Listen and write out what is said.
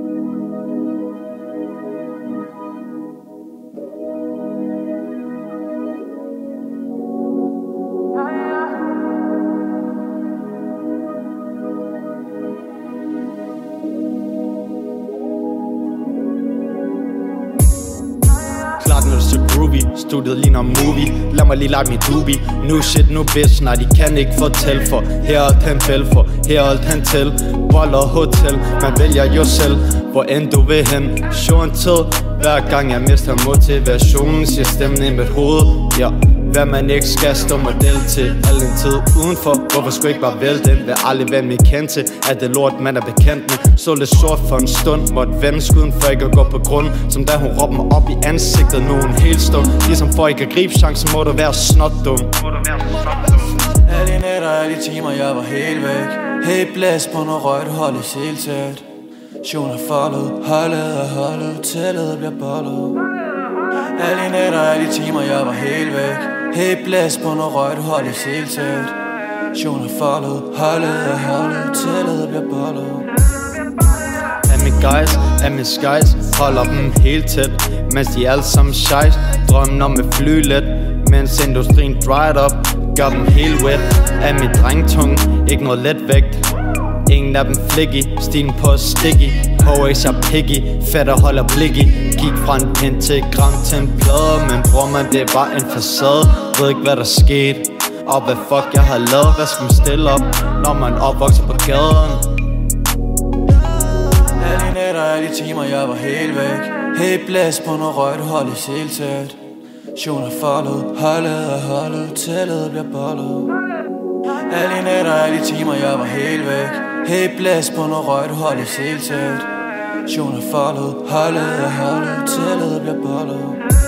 Studiet ligner movie. Lad mig lige lege mit doobie. Nu shit, nu bitch. Nej, de kan ikke fortælle for Herold han fæld for Herold han til Boller Hotel. Man vælger jo selv, hvor end du vil hen. Show en tid. Hver gang jeg mister motivationen, siger stemmen i mit hoved. Ja, hvad man ikke skal stå model til. Al en tid udenfor. Hvorfor skulle ikke bare vælte ind? Vil aldrig være mig kendt til. Er det lort man er bekendt med? Så lidt sort for en stund. Måtte vende skuden for ikke at gå på grund. Som da hun råbte mig op i ansigtet. Nu en helt stund. Ligesom for ikke at gribe chancen, må du være snot dum. Alle de nætter, alle de timer, jeg var helt væk. Helt blæst på noget røg, du holdt i siltæt. Sjon er foldet, holdet er holdet, hotellet bliver bollet. Alle de nætter, alle de timer, jeg var helt væk. Helt blæst på noget røg, du holdt i siltæt. Sjon er foldet, holdet er holdet, hotellet bliver bollet. Af mine skies, holder dem helt tæt. Mens de alle sammen shite, drømmen om at fly let. Mens industrien dried up, gør dem helt wet. Af min drengtunge, ikke noget let vægt. Ingen af dem flicky, stilen på sticky. HX er piggy, fatter holder blicky. Gik fra en pind til et gram til en plade. Men bror man, det er bare en facade. Ved ikke hvad der skete, og hvad fuck jeg har lavet. Hvad skal man stille op, når man opvokser på gaden? Alle de nætter, alle de timer, jeg var helt væk. Helt blæst på noget røg, du holdt i siltæt. Sjon er foldet, holdet er holdet, hotellet bliver bollet. Alle de nætter, alle de timer, jeg var helt væk. Helt blæst på noget røg, du holdt i siltæt. Sjon er foldet, holdet er holdet, hotellet bliver bollet.